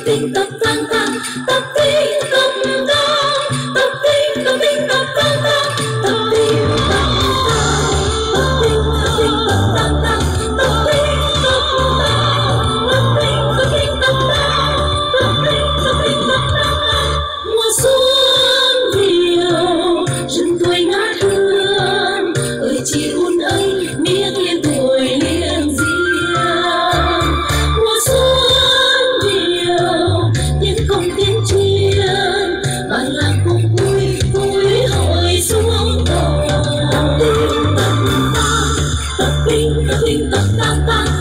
tinh tập tang tang, tập tinh tập tang, tập tinh tập tinh tập tang tang, tập tinh tập tang, tập tinh tập tinh tập tang tang, tập tinh tập tang, tập tinh tập tinh tập tang, tập tinh tập tinh tập tang tang. Mùa xuân nhiều rừng tuổi ngát hương, ơi chị un ơi miết lên tuổi liên diêm. Mùa xuân nhiều tiếng công tiếng chuyên, bản làng cùng vui vui hội xuống cầu. Tập tinh tập tang, tập tinh tập tinh tập tang tang,